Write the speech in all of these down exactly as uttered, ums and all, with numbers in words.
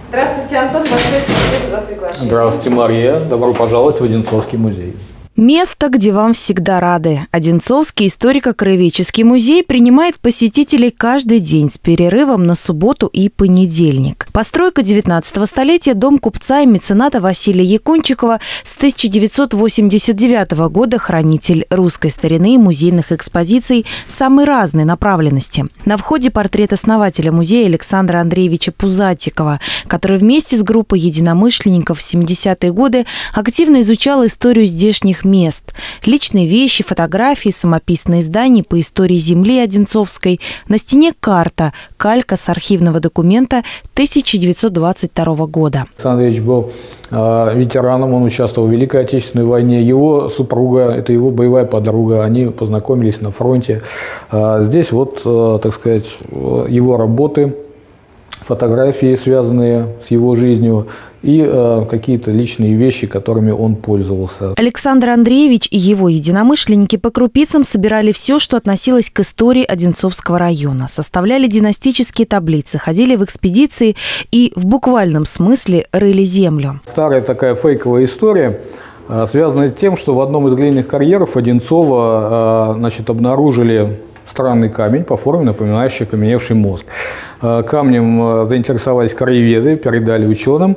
Здравствуйте, Антон. Большое спасибо за приглашение. Здравствуйте, Мария. Добро пожаловать в Одинцовский музей. Место, где вам всегда рады. Одинцовский историко-краеведческий музей принимает посетителей каждый день с перерывом на субботу и понедельник. Постройка девятнадцатого столетия, дом купца и мецената Василия Якунчикова с тысяча девятьсот восемьдесят девятого года, хранитель русской старины и музейных экспозиций самой разной направленности. На входе портрет основателя музея Александра Андреевича Пузатикова, который вместе с группой единомышленников в семидесятые годы активно изучал историю здешних мест. Личные вещи, фотографии, самописные издания по истории земли Одинцовской. На стене карта, калька с архивного документа тысяча девятьсот двадцать второго года. Александр Андреевич был э, ветераном, он участвовал в Великой Отечественной войне. Его супруга, это его боевая подруга, они познакомились на фронте. Э, здесь вот, э, так сказать, его работы, фотографии, связанные с его жизнью, и э, какие-то личные вещи, которыми он пользовался. Александр Андреевич и его единомышленники по крупицам собирали все, что относилось к истории Одинцовского района. Составляли династические таблицы, ходили в экспедиции и в буквальном смысле рыли землю. Старая такая фейковая история, э, связанная с тем, что в одном из глиняных карьеров Одинцова э, значит, обнаружили странный камень, по форме напоминающий окаменевший мозг. Камнем заинтересовались краеведы, передали ученым.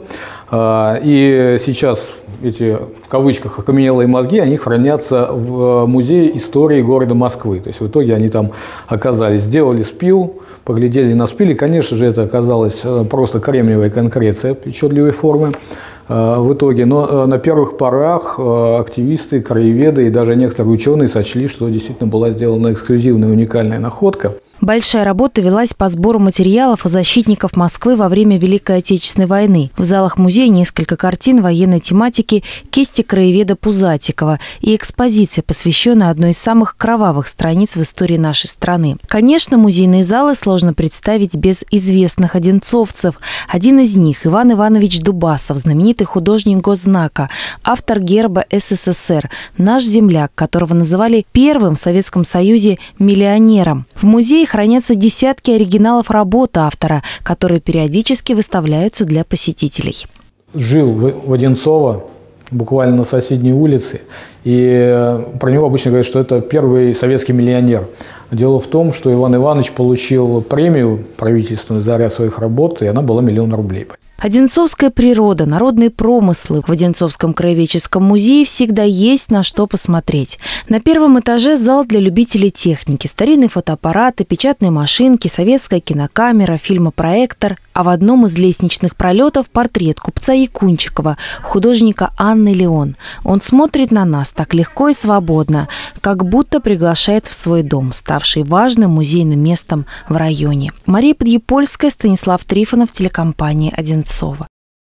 И сейчас эти, в кавычках, окаменелые мозги, они хранятся в музее истории города Москвы. То есть в итоге они там оказались. Сделали спил, поглядели на спиле. Конечно же, это оказалась просто кремниевая конкреция причудливой формы в итоге. Но на первых порах активисты, краеведы и даже некоторые ученые сочли, что действительно была сделана эксклюзивная уникальная находка. Большая работа велась по сбору материалов о защитников Москвы во время Великой Отечественной войны. В залах музея несколько картин военной тематики кисти краеведа Пузатикова и экспозиция, посвященная одной из самых кровавых страниц в истории нашей страны. Конечно, музейные залы сложно представить без известных одинцовцев. Один из них – Иван Иванович Дубасов, знаменитый художник госзнака, автор герба СССР, наш земляк, которого называли первым в Советском Союзе миллионером. В музее хранятся десятки оригиналов работ автора, которые периодически выставляются для посетителей. Жил в Одинцово, буквально на соседней улице, и про него обычно говорят, что это первый советский миллионер. Дело в том, что Иван Иванович получил премию правительственную за ряд своих работ, и она была миллион рублей. Одинцовская природа, народные промыслы. В Одинцовском краеведческом музее всегда есть на что посмотреть. На первом этаже зал для любителей техники. Старинные фотоаппараты, печатные машинки, советская кинокамера, фильмопроектор. А в одном из лестничных пролетов портрет купца Якунчикова, художника Анны Леон. Он смотрит на нас так легко и свободно, как будто приглашает в свой дом, ставший важным музейным местом в районе. Мария Подъепольская, Станислав Трифонов, телекомпания «Одинцово».